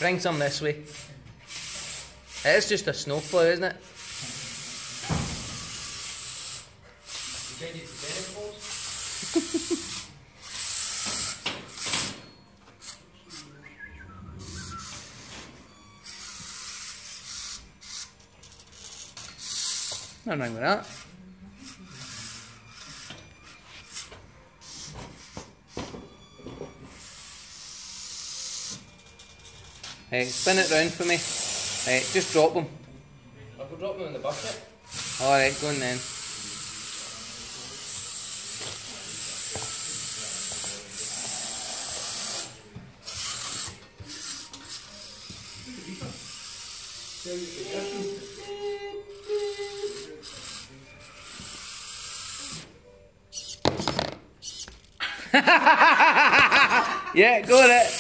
Bring some this way. It is just a snowplow, isn't it? Nothing wrong with that. Hey, spin it round for me. Hey, just drop them. I could drop them in the bucket. Alright, go on then. Yeah, got it.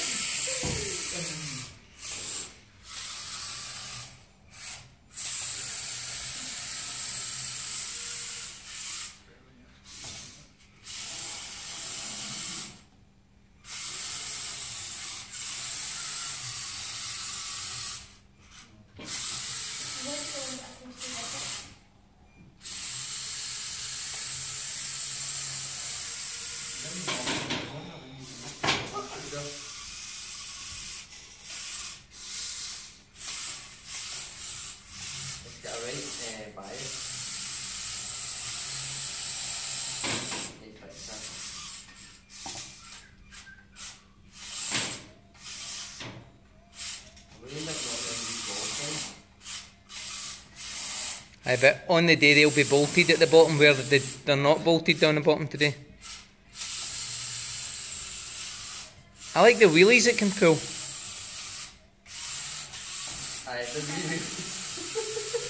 Aye, but on the day they'll be bolted at the bottom where they're not bolted down the bottom today. I like the wheelies it can pull. Aye, the wheelies.